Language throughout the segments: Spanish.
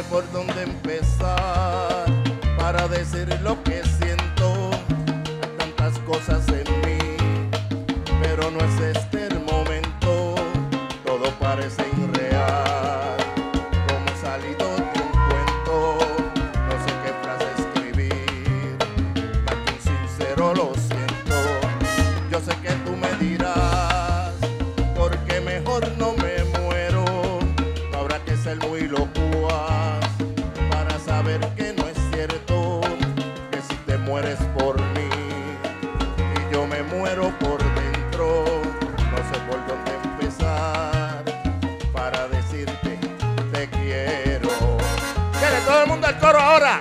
por dónde empezar para decir lo que siento. Hay tantas cosas en mí, pero no es este el momento. Todo parece irreal, como salido de un cuento. No sé qué frase escribir, más que un sincero lo siento. Yo sé que tú me dirás, porque mejor no me muero. No habrá que ser muy locuaz para saber que no es cierto, que si te mueres por mí y yo me muero por dentro, no sé por dónde empezar para decirte te quiero. ¡Quiere todo el mundo al coro ahora!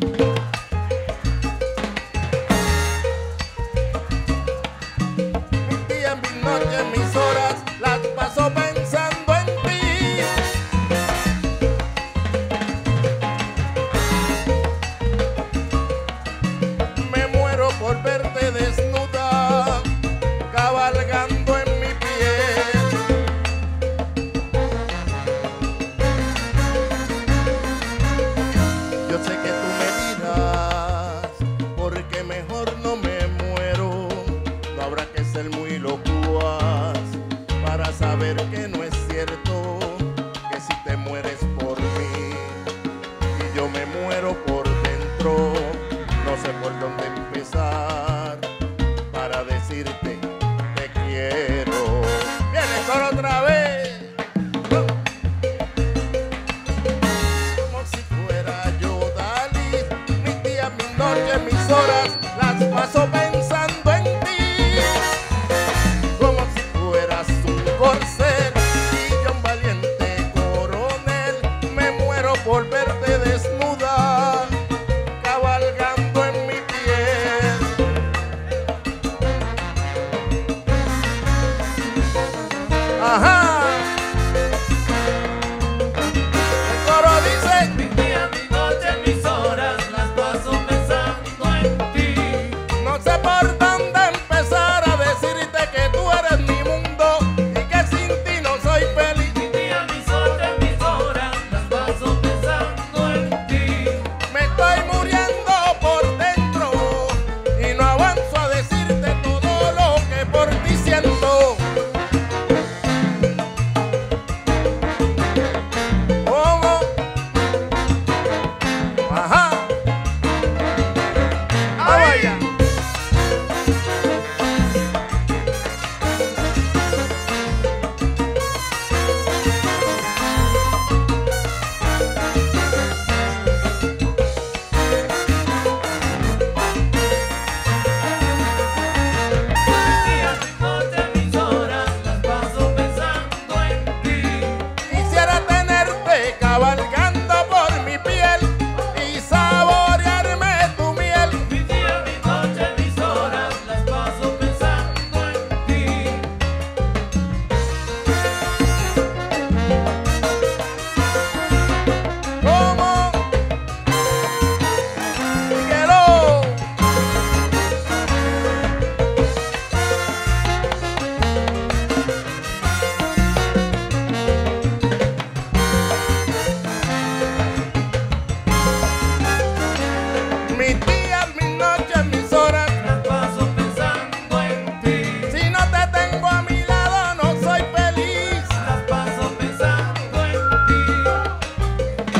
Mis días, mis noches, mis horas las paso pensando en ti. Me muero por verte desnuda, cabalgando en mi piel. Yo sé que tú me dirás, porque mejor no me muero. No habrá que ser muy locuaz para saber que no es cierto, que si te mueres por mí y yo me muero por dentro, no sé por dónde empezar para decirte te quiero. Viene por otra vez. Como si fuera yo Dalí, mis días, mis noches, mis horas las paso pensando en ti. Como si fueras un corcel y yo un valiente coronel. Me muero por verte desnuda, cabalgando en mi piel. Ajá. El coro dice: Mis días, mis noches, mis horas las paso pensando en ti. no sé por dónde empezar a decirte que tú eres mi mundo y que sin ti no soy feliz. Mis días, mis noches, mis horas las paso pensando en ti. Me estoy muriendo por dentro y no avanzo a decirte todo lo que por ti siento. ¿Cómo? Ajá. Ah, vaya. Mis días, mis noches, mis horas las paso pensando en ti. Quisiera tenerte cabalgando por mi piel y saborearme tu miel. Mis días, mis noches, mis horas las paso pensando en ti. ¿Cómo? Dígelo. Mis días, mis noches, mis horas, Las paso pensando en ti. si no te tengo a mi lado no soy feliz. Las paso pensando en ti.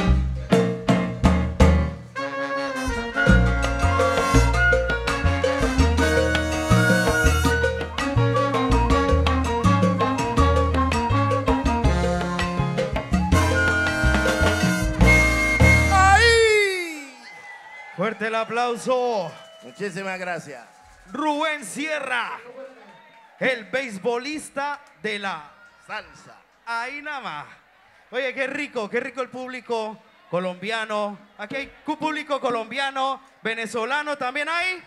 ¡Ay! Fuerte el aplauso. Muchísimas gracias. Rubén Sierra, el beisbolista de la Salsa. ahí nada más. Oye, qué rico el público colombiano. Aquí hay público colombiano, venezolano también hay.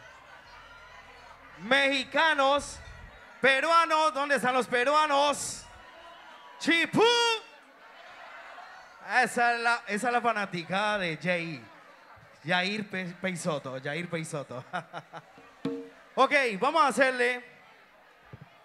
Mexicanos, peruanos, ¿dónde están los peruanos? Chipú. Esa es la fanaticada de Jair Peisoto. Ok, vamos a hacerle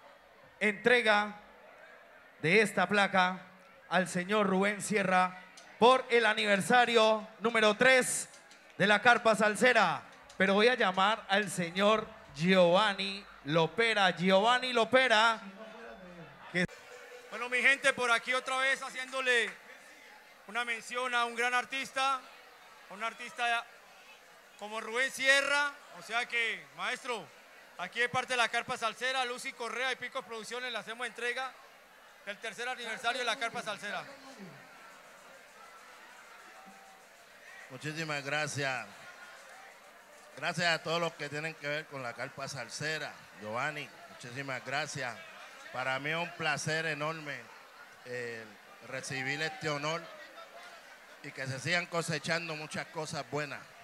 entrega de esta placa al señor Rubén Sierra por el aniversario número 3 de la Carpa Salsera. Pero voy a llamar al señor Giovanni Lopera. Giovanni Lopera. Bueno, mi gente, por aquí otra vez haciéndole una mención a un gran artista, un artista como Rubén Sierra. O sea que, maestro, aquí de parte de la Carpa Salsera, Lucy Correa y Pico Producciones le hacemos entrega del tercer aniversario de la Carpa Salsera. Muchísimas gracias. Gracias a todos los que tienen que ver con la Carpa Salsera. Giovanni, muchísimas gracias. Para mí es un placer enorme recibir este honor y que se sigan cosechando muchas cosas buenas.